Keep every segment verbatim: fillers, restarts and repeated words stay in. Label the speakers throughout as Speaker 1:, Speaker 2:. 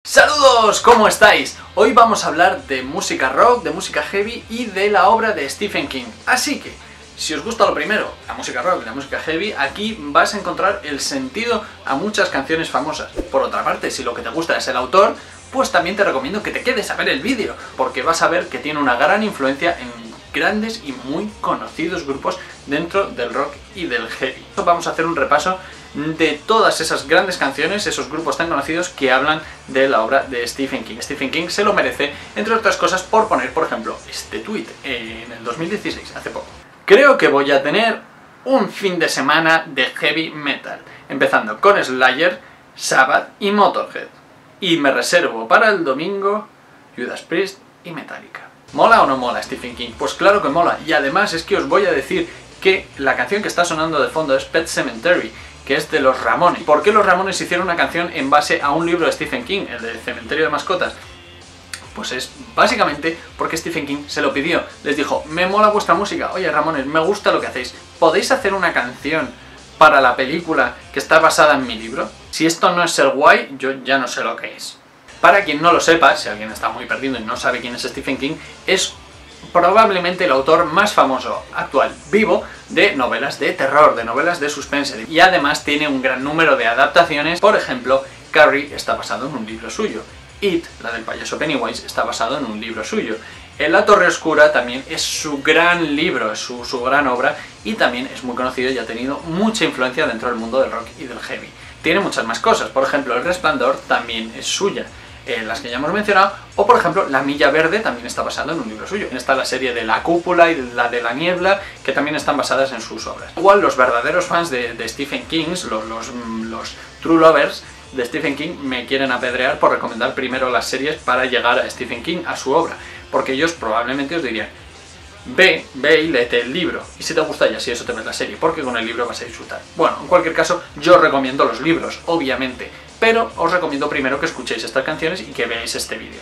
Speaker 1: ¡Saludos! ¿Cómo estáis? Hoy vamos a hablar de música rock, de música heavy y de la obra de Stephen King. Así que, si os gusta lo primero, la música rock y la música heavy, aquí vas a encontrar el sentido a muchas canciones famosas. Por otra parte, si lo que te gusta es el autor, pues también te recomiendo que te quedes a ver el vídeo, porque vas a ver que tiene una gran influencia en grandes y muy conocidos grupos dentro del rock y del heavy. Vamos a hacer un repaso de todas esas grandes canciones, esos grupos tan conocidos que hablan de la obra de Stephen King. Stephen King se lo merece, entre otras cosas, por poner, por ejemplo, este tweet en el dos mil dieciséis, hace poco. Creo que voy a tener un fin de semana de heavy metal, empezando con Slayer, Sabbath y Motorhead. Y me reservo para el domingo Judas Priest y Metallica. ¿Mola o no mola Stephen King? Pues claro que mola, y además es que os voy a decir que la canción que está sonando de fondo es Pet Sematary, que es de los Ramones. ¿Por qué los Ramones hicieron una canción en base a un libro de Stephen King, el de Cementerio de Mascotas? Pues es básicamente porque Stephen King se lo pidió. Les dijo, me mola vuestra música, oye Ramones, me gusta lo que hacéis, ¿podéis hacer una canción para la película que está basada en mi libro? Si esto no es ser guay, yo ya no sé lo que es. Para quien no lo sepa, si alguien está muy perdido y no sabe quién es Stephen King, es probablemente el autor más famoso actual vivo de novelas de terror, de novelas de suspense, y además tiene un gran número de adaptaciones. Por ejemplo, Carrie está basado en un libro suyo, It, la del payaso Pennywise, está basado en un libro suyo, en La Torre Oscura también es su gran libro, es su, su gran obra, y también es muy conocido y ha tenido mucha influencia dentro del mundo del rock y del heavy. Tiene muchas más cosas, por ejemplo, El Resplandor también es suya, Eh, las que ya hemos mencionado, o por ejemplo La Milla Verde también está basado en un libro suyo. Está la serie de La Cúpula y la de La Niebla, que también están basadas en sus obras. Igual los verdaderos fans de, de Stephen King, los, los, los true lovers de Stephen King, me quieren apedrear por recomendar primero las series para llegar a Stephen King, a su obra, porque ellos probablemente os dirían, ve, ve y léete el libro, y si te gusta ya si eso te ves la serie, porque con el libro vas a disfrutar. Bueno, en cualquier caso, yo os recomiendo los libros, obviamente, pero os recomiendo primero que escuchéis estas canciones y que veáis este vídeo.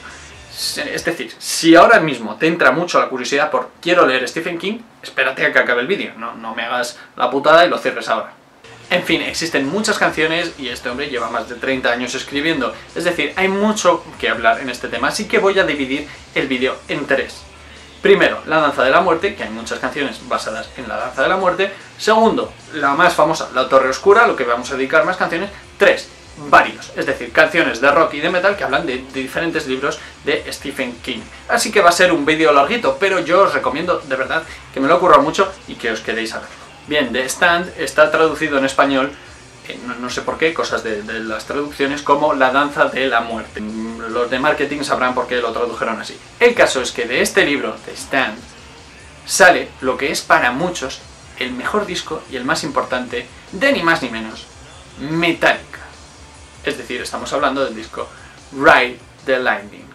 Speaker 1: Es decir, si ahora mismo te entra mucho la curiosidad por quiero leer Stephen King, espérate a que acabe el vídeo, no, no me hagas la putada y lo cierres ahora. En fin, existen muchas canciones y este hombre lleva más de treinta años escribiendo, es decir, hay mucho que hablar en este tema, así que voy a dividir el vídeo en tres. Primero, La Danza de la Muerte, que hay muchas canciones basadas en La Danza de la Muerte. Segundo, la más famosa, La Torre Oscura, lo que vamos a dedicar más canciones. Tres, varios, es decir, canciones de rock y de metal que hablan de, de diferentes libros de Stephen King. Así que va a ser un vídeo larguito, pero yo os recomiendo de verdad que me lo ocurra mucho y que os quedéis a verlo. Bien, The Stand está traducido en español, eh, no, no sé por qué, cosas de, de las traducciones, como La Danza de la Muerte. Los de marketing sabrán por qué lo tradujeron así. El caso es que de este libro, The Stand, sale lo que es para muchos el mejor disco y el más importante de ni más ni menos Metallica. Es decir, estamos hablando del disco Ride the Lightning.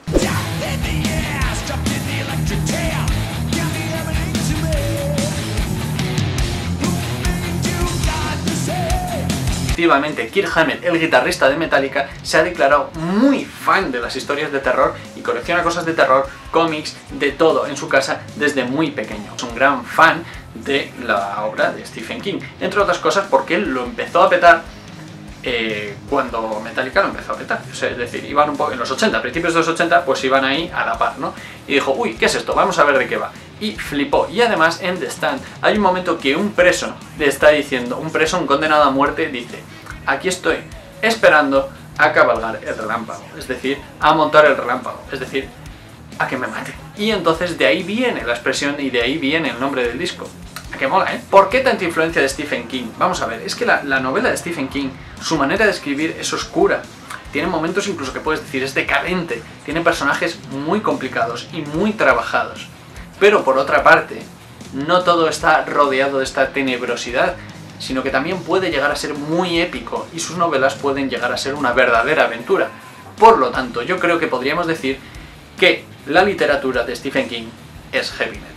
Speaker 1: Efectivamente, Kirk Hammett, el guitarrista de Metallica, se ha declarado muy fan de las historias de terror y colecciona cosas de terror, cómics, de todo en su casa desde muy pequeño. Es un gran fan de la obra de Stephen King, entre otras cosas porque él lo empezó a petar eh, cuando Metallica lo empezó a petar. O sea, es decir, iban un poco en los ochenta, a principios de los ochenta, pues iban ahí a la par, ¿no? Y dijo, uy, ¿qué es esto? Vamos a ver de qué va. Y flipó. Y además en The Stand hay un momento que un preso le está diciendo, un preso, un condenado a muerte, dice, aquí estoy esperando a cabalgar el relámpago, es decir, a montar el relámpago, es decir, a que me maten. Y entonces de ahí viene la expresión y de ahí viene el nombre del disco. ¿A qué mola, eh? ¿Por qué tanta influencia de Stephen King? Vamos a ver, es que la, la novela de Stephen King, su manera de escribir es oscura. Tiene momentos incluso que puedes decir es decadente, tiene personajes muy complicados y muy trabajados. Pero por otra parte, no todo está rodeado de esta tenebrosidad, sino que también puede llegar a ser muy épico y sus novelas pueden llegar a ser una verdadera aventura. Por lo tanto, yo creo que podríamos decir que la literatura de Stephen King es heavy metal.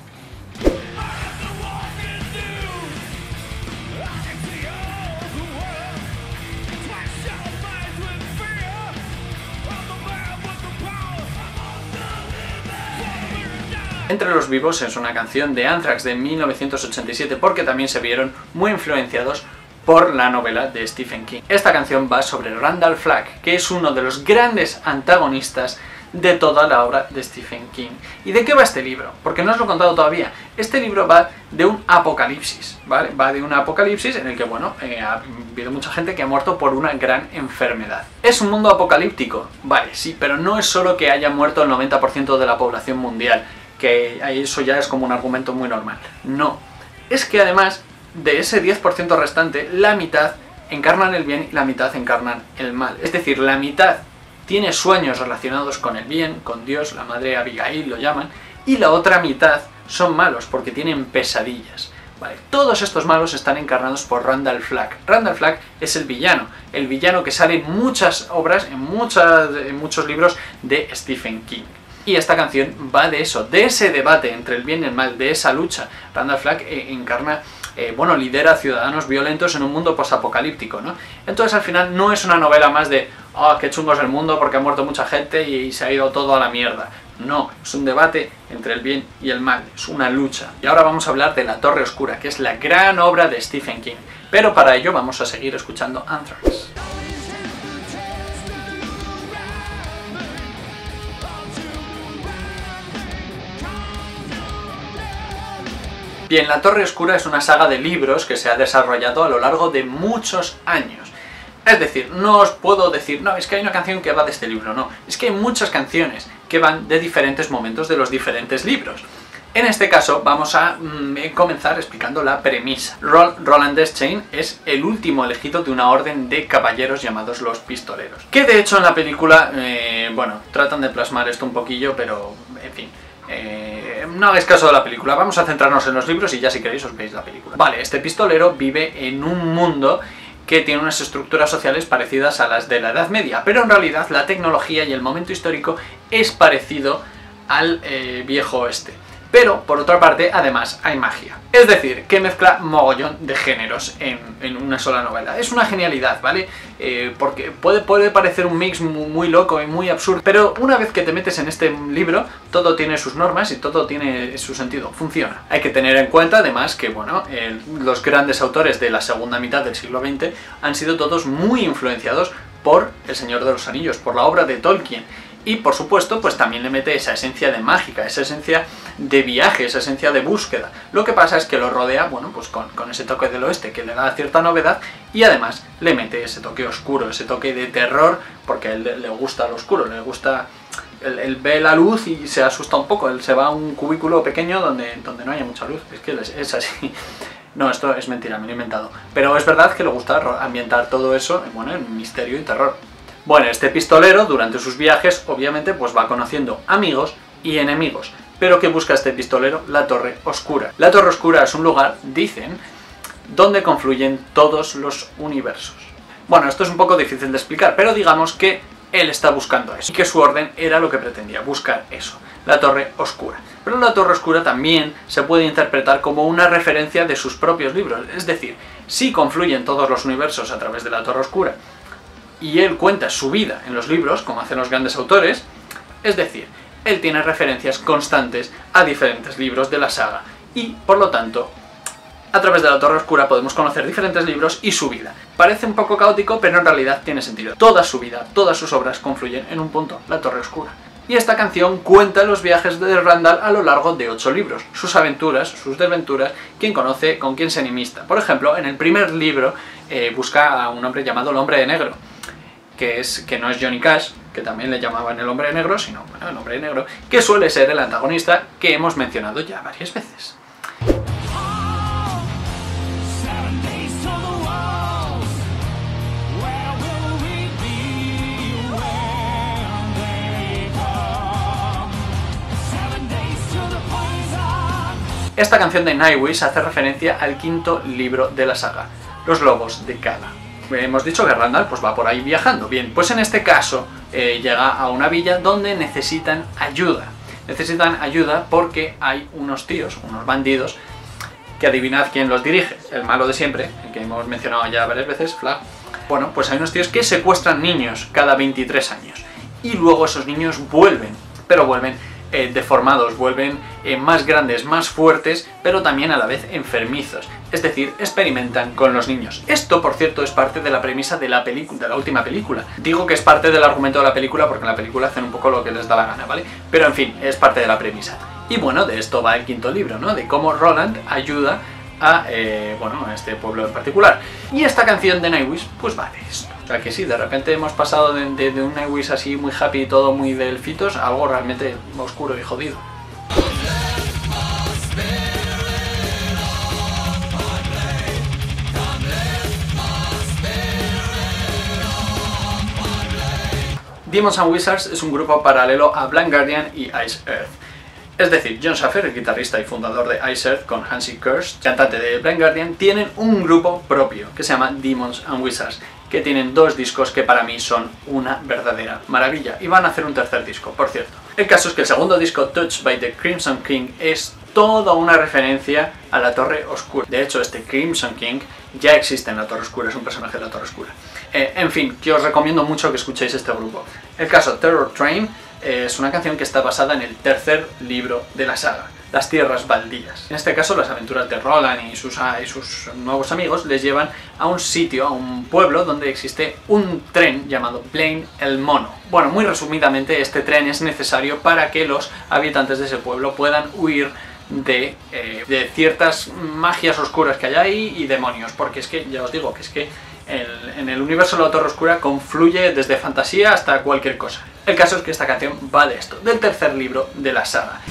Speaker 1: Entre los vivos es una canción de Anthrax de mil novecientos ochenta y siete porque también se vieron muy influenciados por la novela de Stephen King. Esta canción va sobre Randall Flagg, que es uno de los grandes antagonistas de toda la obra de Stephen King. ¿Y de qué va este libro? Porque no os lo he contado todavía. Este libro va de un apocalipsis, ¿vale? Va de un apocalipsis en el que, bueno, eh, ha habido mucha gente que ha muerto por una gran enfermedad. ¿Es un mundo apocalíptico? Vale, sí, pero no es solo que haya muerto el noventa por ciento de la población mundial, que eso ya es como un argumento muy normal. No, es que además de ese diez por ciento restante, la mitad encarnan el bien y la mitad encarnan el mal. Es decir, la mitad tiene sueños relacionados con el bien, con Dios, la madre Abigail lo llaman, y la otra mitad son malos porque tienen pesadillas. Vale, todos estos malos están encarnados por Randall Flagg. Randall Flagg es el villano, el villano que sale en muchas obras, en, muchas, en muchos libros de Stephen King. Y esta canción va de eso, de ese debate entre el bien y el mal, de esa lucha. Randall Flagg eh, encarna, eh, bueno, lidera a ciudadanos violentos en un mundo posapocalíptico, ¿no? Entonces al final no es una novela más de ¡ah, oh, qué chungo es el mundo porque ha muerto mucha gente y, y se ha ido todo a la mierda! No, es un debate entre el bien y el mal, es una lucha. Y ahora vamos a hablar de La Torre Oscura, que es la gran obra de Stephen King. Pero para ello vamos a seguir escuchando Anthrax. Bien, La Torre Oscura es una saga de libros que se ha desarrollado a lo largo de muchos años. Es decir, no os puedo decir, no, es que hay una canción que va de este libro, no. Es que hay muchas canciones que van de diferentes momentos de los diferentes libros. En este caso vamos a mm, comenzar explicando la premisa. Ro Roland Deschain es el último elegido de una orden de caballeros llamados los Pistoleros. Que de hecho en la película, eh, bueno, tratan de plasmar esto un poquillo, pero en fin... Eh, no hagáis caso de la película, vamos a centrarnos en los libros y ya si queréis os veis la película. Vale, este pistolero vive en un mundo que tiene unas estructuras sociales parecidas a las de la Edad Media, pero en realidad la tecnología y el momento histórico es parecido al eh, viejo oeste. Pero, por otra parte, además hay magia. Es decir, que mezcla mogollón de géneros en, en una sola novela. Es una genialidad, ¿vale? Eh, porque puede, puede parecer un mix muy, muy loco y muy absurdo, pero una vez que te metes en este libro, todo tiene sus normas y todo tiene su sentido. Funciona. Hay que tener en cuenta, además, que, bueno, eh, los grandes autores de la segunda mitad del siglo veinte han sido todos muy influenciados por El Señor de los Anillos, por la obra de Tolkien. Y por supuesto, pues también le mete esa esencia de mágica, esa esencia de viaje, esa esencia de búsqueda. Lo que pasa es que lo rodea, bueno, pues con, con ese toque del oeste que le da cierta novedad y además le mete ese toque oscuro, ese toque de terror, porque a él le, le gusta lo oscuro, le gusta... Él, él ve la luz y se asusta un poco, él se va a un cubículo pequeño donde, donde no haya mucha luz, es que es, es así. No, esto es mentira, me lo he inventado. Pero es verdad que le gusta ambientar todo eso, bueno, en misterio y terror. Bueno, este pistolero durante sus viajes obviamente pues va conociendo amigos y enemigos. ¿Pero qué busca este pistolero? La Torre Oscura. La Torre Oscura es un lugar, dicen, donde confluyen todos los universos. Bueno, esto es un poco difícil de explicar, pero digamos que él está buscando eso. Y que su orden era lo que pretendía, buscar eso, la Torre Oscura. Pero la Torre Oscura también se puede interpretar como una referencia de sus propios libros. Es decir, sí confluyen todos los universos a través de la Torre Oscura, y él cuenta su vida en los libros, como hacen los grandes autores, es decir, él tiene referencias constantes a diferentes libros de la saga, y, por lo tanto, a través de la Torre Oscura podemos conocer diferentes libros y su vida. Parece un poco caótico, pero en realidad tiene sentido. Toda su vida, todas sus obras confluyen en un punto, la Torre Oscura. Y esta canción cuenta los viajes de Randall a lo largo de ocho libros, sus aventuras, sus desventuras, quién conoce, con quién se enemista. Por ejemplo, en el primer libro eh, busca a un hombre llamado el Hombre de Negro, que, es, que no es Johnny Cash, que también le llamaban el Hombre de Negro, sino bueno, el Hombre de Negro, que suele ser el antagonista que hemos mencionado ya varias veces. Esta canción de Nightwish hace referencia al quinto libro de la saga, Los Lobos de Cala. Hemos dicho que Randall pues, va por ahí viajando. Bien, pues en este caso eh, llega a una villa donde necesitan ayuda. Necesitan ayuda porque hay unos tíos, unos bandidos, que adivinad quién los dirige, el malo de siempre, el que hemos mencionado ya varias veces, Flagg. Bueno, pues hay unos tíos que secuestran niños cada veintitrés años y luego esos niños vuelven, pero vuelven eh, deformados, vuelven eh, más grandes, más fuertes, pero también a la vez enfermizos. Es decir, experimentan con los niños. Esto, por cierto, es parte de la premisa de la película, de la última película. Digo que es parte del argumento de la película porque en la película hacen un poco lo que les da la gana, ¿vale? Pero en fin, es parte de la premisa. Y bueno, de esto va el quinto libro, ¿no? De cómo Roland ayuda a, eh, bueno, a este pueblo en particular. Y esta canción de Nightwish, pues va de esto. O sea que sí, de repente hemos pasado de, de, de un Nightwish así muy happy y todo muy de elfitos a algo realmente oscuro y jodido. Demons and Wizards es un grupo paralelo a Blind Guardian y Ice Earth. Es decir, Jon Schaffer, el guitarrista y fundador de Ice Earth, con Hansi Kurst, cantante de Blind Guardian, tienen un grupo propio que se llama Demons and Wizards, que tienen dos discos que para mí son una verdadera maravilla, y van a hacer un tercer disco, por cierto. El caso es que el segundo disco, Touched by the Crimson King, es toda una referencia a la Torre Oscura. De hecho, este Crimson King ya existe en la Torre Oscura, es un personaje de la Torre Oscura. Eh, en fin, que os recomiendo mucho que escuchéis este grupo. El caso, Terror Train, eh, es una canción que está basada en el tercer libro de la saga, Las Tierras Baldías. En este caso, las aventuras de Roland y sus, y sus nuevos amigos les llevan a un sitio, a un pueblo donde existe un tren llamado Blaine el Mono. Bueno, muy resumidamente, este tren es necesario para que los habitantes de ese pueblo puedan huir de, eh, de ciertas magias oscuras que hay ahí y demonios, porque es que, ya os digo, que es que el, en el universo de la Torre Oscura confluye desde fantasía hasta cualquier cosa. El caso es que esta canción va de esto, del tercer libro de la saga.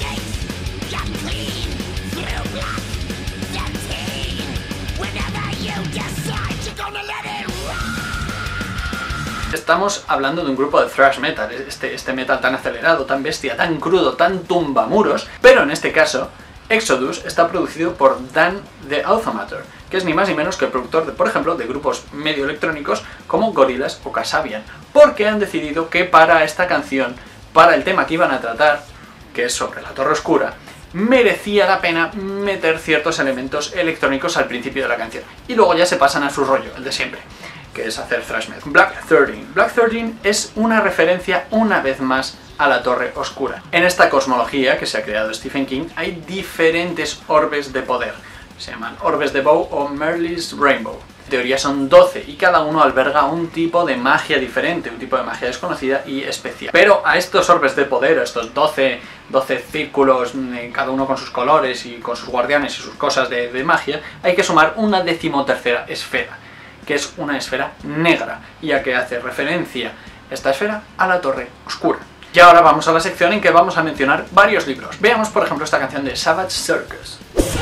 Speaker 1: Estamos hablando de un grupo de thrash metal, este, este metal tan acelerado, tan bestia, tan crudo, tan tumbamuros, pero en este caso, Exodus está producido por Dan the Automator, que es ni más ni menos que el productor, de, por ejemplo, de grupos medio electrónicos como Gorillaz o Kasabian, porque han decidido que para esta canción, para el tema que iban a tratar, que es sobre la Torre Oscura, merecía la pena meter ciertos elementos electrónicos al principio de la canción, y luego ya se pasan a su rollo, el de siempre, que es hacer thrash metal. Black trece. Black trece es una referencia una vez más a la Torre Oscura. En esta cosmología que se ha creado Stephen King hay diferentes orbes de poder. Se llaman orbes de Bow o Merlin's Rainbow. En teoría son doce y cada uno alberga un tipo de magia diferente, un tipo de magia desconocida y especial. Pero a estos orbes de poder, a estos doce, doce círculos, cada uno con sus colores y con sus guardianes y sus cosas de, de magia, hay que sumar una decimotercera esfera, que es una esfera negra, ya que hace referencia esta esfera a la Torre Oscura. Y ahora vamos a la sección en que vamos a mencionar varios libros. Veamos, por ejemplo, esta canción de Savage Circus.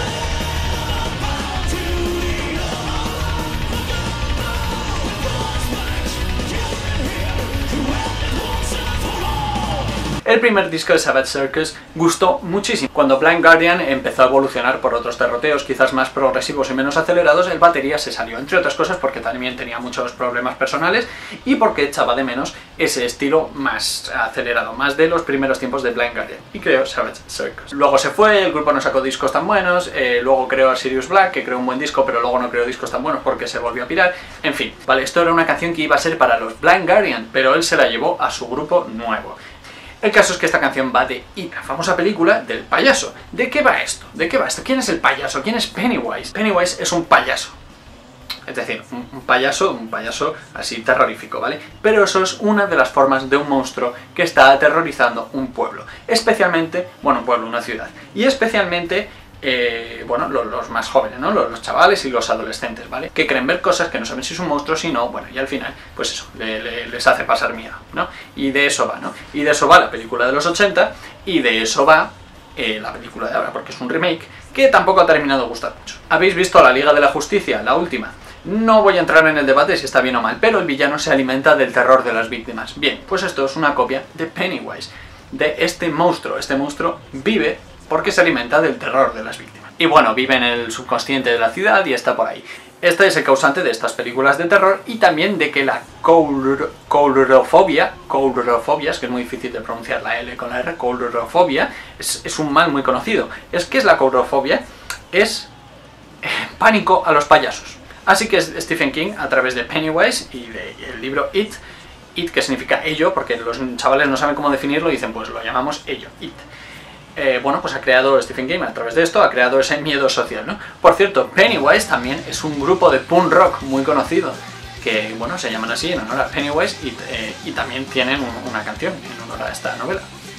Speaker 1: El primer disco de Savage Circus gustó muchísimo. Cuando Blind Guardian empezó a evolucionar por otros derroteos quizás más progresivos y menos acelerados, el batería se salió, entre otras cosas porque también tenía muchos problemas personales y porque echaba de menos ese estilo más acelerado, más de los primeros tiempos de Blind Guardian, y creó Savage Circus. Luego se fue, el grupo no sacó discos tan buenos, eh, luego creó a Sirius Black, que creó un buen disco, pero luego no creó discos tan buenos porque se volvió a pirar. En fin, vale, esto era una canción que iba a ser para los Blind Guardian, pero él se la llevó a su grupo nuevo. El caso es que esta canción va de y la famosa película del payaso. ¿De qué va esto? ¿De qué va esto? ¿Quién es el payaso? ¿Quién es Pennywise? Pennywise es un payaso. Es decir, un, un payaso, un payaso así terrorífico, ¿vale? Pero eso es una de las formas de un monstruo que está aterrorizando un pueblo. Especialmente, bueno, un pueblo, una ciudad. Y especialmente, eh, bueno, los, los más jóvenes, ¿no? Los, los chavales y los adolescentes, ¿vale? Que creen ver cosas que no saben si es un monstruo, si no, bueno, y al final, pues eso, le, le, les hace pasar miedo, ¿no? Y de eso va, ¿no? Y de eso va la película de los ochenta, y de eso va eh, la película de ahora, porque es un remake que tampoco ha terminado de gustar mucho. ¿Habéis visto la Liga de la Justicia, la última? No voy a entrar en el debate si está bien o mal, pero el villano se alimenta del terror de las víctimas. Bien, pues esto es una copia de Pennywise, de este monstruo. Este monstruo vive porque se alimenta del terror de las víctimas. Y bueno, vive en el subconsciente de la ciudad y está por ahí. Este es el causante de estas películas de terror y también de que la coulrofobia, coulrofobia, es que es muy difícil de pronunciar la L con la R, coulrofobia, es, es un mal muy conocido. Es que es la coulrofobia, es eh, pánico a los payasos. Así que Stephen King, a través de Pennywise y del libro It, it, que significa ello, porque los chavales no saben cómo definirlo y dicen, pues lo llamamos ello, it. Eh, bueno, pues ha creado Stephen King, a través de esto, ha creado ese miedo social, ¿no? Por cierto, Pennywise también es un grupo de punk rock muy conocido, que, bueno, se llaman así en honor a Pennywise y, eh, y también tienen un, una canción en honor a esta novela.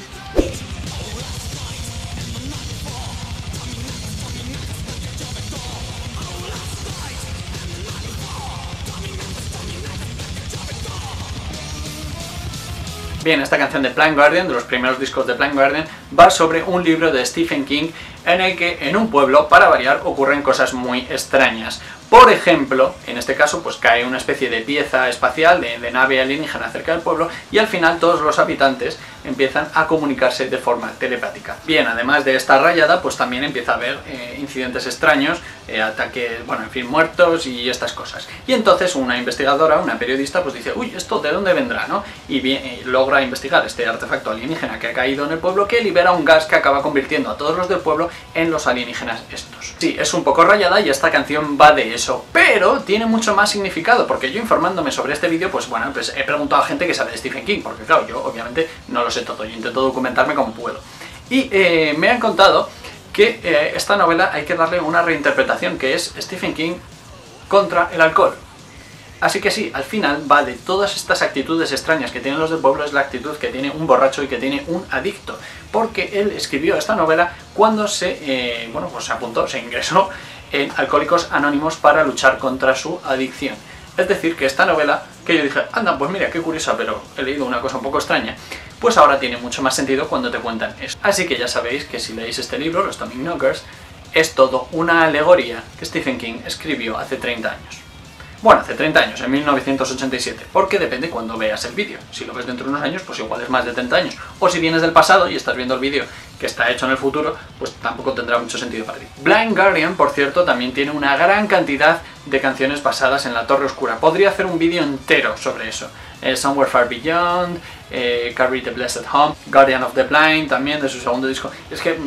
Speaker 1: Bien, esta canción de Blind Guardian, de los primeros discos de Blind Guardian, va sobre un libro de Stephen King en el que en un pueblo, para variar, ocurren cosas muy extrañas. Por ejemplo, en este caso, pues cae una especie de pieza espacial, de, de nave alienígena cerca del pueblo, y al final todos los habitantes empiezan a comunicarse de forma telepática. Bien, además de esta rayada, pues también empieza a haber eh, incidentes extraños, eh, ataques, bueno, en fin, muertos y estas cosas. Y entonces una investigadora, una periodista, pues dice, uy, ¿esto de dónde vendrá, no? Y bien, eh, logra investigar este artefacto alienígena que ha caído en el pueblo, que libera un gas que acaba convirtiendo a todos los del pueblo en los alienígenas estos. Sí, es un poco rayada y esta canción va de eso, pero tiene mucho más significado, porque yo informándome sobre este vídeo, pues bueno, pues he preguntado a gente que sabe de Stephen King, porque claro, yo obviamente no lo sé todo, yo intento documentarme como puedo. Y eh, me han contado que eh, esta novela hay que darle una reinterpretación, que es Stephen King contra el alcohol. Así que sí, al final va de todas estas actitudes extrañas que tienen los del pueblo, es la actitud que tiene un borracho y que tiene un adicto, porque él escribió esta novela cuando se, eh, bueno, pues se apuntó, se ingresó en Alcohólicos Anónimos para luchar contra su adicción. Es decir, que esta novela, que yo dije, anda, pues mira, qué curiosa, pero he leído una cosa un poco extraña, pues ahora tiene mucho más sentido cuando te cuentan eso. Así que ya sabéis que si leéis este libro, Los Tommyknockers, es todo una alegoría que Stephen King escribió hace treinta años. Bueno, hace treinta años, en mil novecientos ochenta y siete, porque depende cuando veas el vídeo. Si lo ves dentro de unos años, pues igual es más de treinta años. O si vienes del pasado y estás viendo el vídeo que está hecho en el futuro, pues tampoco tendrá mucho sentido para ti. Blind Guardian, por cierto, también tiene una gran cantidad de canciones basadas en la Torre Oscura. Podría hacer un vídeo entero sobre eso. Eh, Somewhere Far Beyond, eh, Carry the Blessed Home, Guardian of the Blind, también de su segundo disco. Es que eh,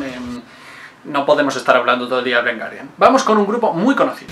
Speaker 1: no podemos estar hablando todo el día de Blind Guardian. Vamos con un grupo muy conocido.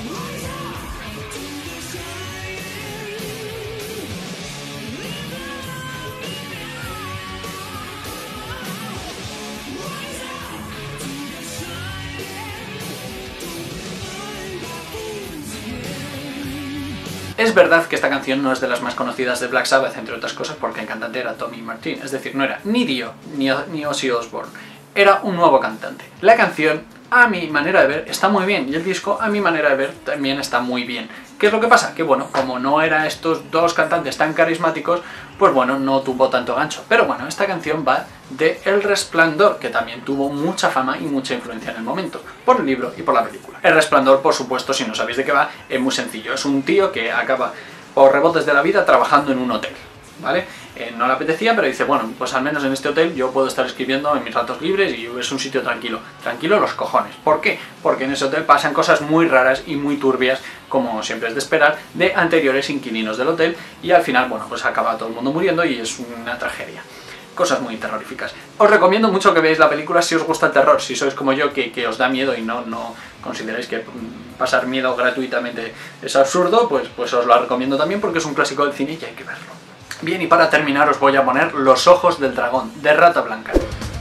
Speaker 1: Es verdad que esta canción no es de las más conocidas de Black Sabbath, entre otras cosas porque el cantante era Tommy Martin, es decir, no era ni Dio ni, ni Ozzy Osbourne, era un nuevo cantante. La canción, a mi manera de ver, está muy bien, y el disco, a mi manera de ver, también está muy bien. ¿Qué es lo que pasa? Que bueno, como no eran estos dos cantantes tan carismáticos, pues bueno, no tuvo tanto gancho. Pero bueno, esta canción va de El Resplandor, que también tuvo mucha fama y mucha influencia en el momento, por el libro y por la película. El Resplandor, por supuesto, si no sabéis de qué va, es muy sencillo. Es un tío que acaba, por rebotes de la vida, trabajando en un hotel, ¿vale? Eh, no le apetecía, pero dice, bueno, pues al menos en este hotel yo puedo estar escribiendo en mis ratos libres y es un sitio tranquilo. Tranquilo los cojones. ¿Por qué? Porque en ese hotel pasan cosas muy raras y muy turbias, como siempre es de esperar, de anteriores inquilinos del hotel, y al final, bueno, pues acaba todo el mundo muriendo y es una tragedia. Cosas muy terroríficas. Os recomiendo mucho que veáis la película si os gusta el terror, si sois como yo, que, que os da miedo y no, no consideráis que pasar miedo gratuitamente es absurdo, pues, pues os lo recomiendo también porque es un clásico del cine y hay que verlo. Bien, y para terminar os voy a poner Los Ojos del Dragón, de Rata Blanca.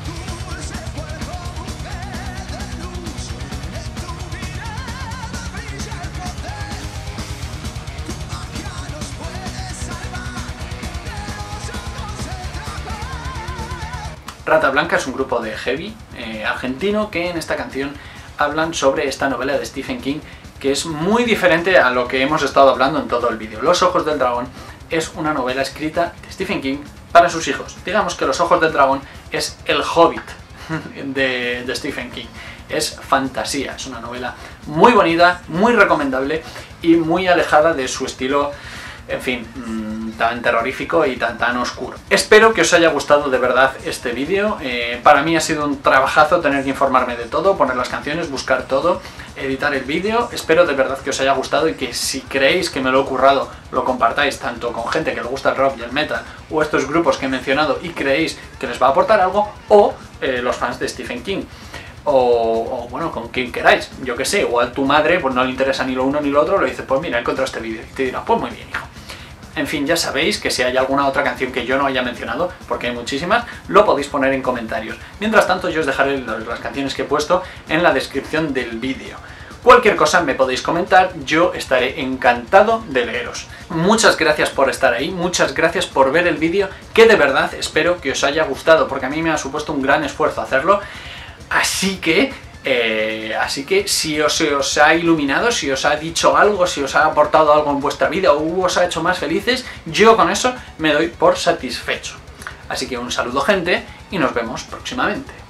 Speaker 1: Rata Blanca es un grupo de heavy eh, argentino que en esta canción hablan sobre esta novela de Stephen King, que es muy diferente a lo que hemos estado hablando en todo el vídeo. Los Ojos del Dragón es una novela escrita de Stephen King para sus hijos. Digamos que Los Ojos del Dragón es el Hobbit de, de Stephen King. Es fantasía, es una novela muy bonita, muy recomendable y muy alejada de su estilo, en fin, mmm, tan terrorífico y tan, tan oscuro. Espero que os haya gustado de verdad este vídeo. Eh, para mí ha sido un trabajazo tener que informarme de todo, poner las canciones, buscar todo, editar el vídeo. Espero de verdad que os haya gustado y que si creéis que me lo he currado, lo compartáis tanto con gente que le gusta el rock y el metal, o estos grupos que he mencionado y creéis que les va a aportar algo, o eh, los fans de Stephen King. O, o bueno, con quien queráis, yo que sé, igual tu madre pues no le interesa ni lo uno ni lo otro, le dices, pues mira, he encontrado este vídeo, y te dirá, pues muy bien, hijo. En fin, ya sabéis que si hay alguna otra canción que yo no haya mencionado, porque hay muchísimas, lo podéis poner en comentarios. Mientras tanto, yo os dejaré las canciones que he puesto en la descripción del vídeo. Cualquier cosa me podéis comentar, yo estaré encantado de leeros. Muchas gracias por estar ahí, muchas gracias por ver el vídeo, que de verdad espero que os haya gustado, porque a mí me ha supuesto un gran esfuerzo hacerlo. Así que, eh, así que si os, os ha iluminado, si os ha dicho algo, si os ha aportado algo en vuestra vida o os ha hecho más felices, yo con eso me doy por satisfecho. Así que un saludo, gente, y nos vemos próximamente.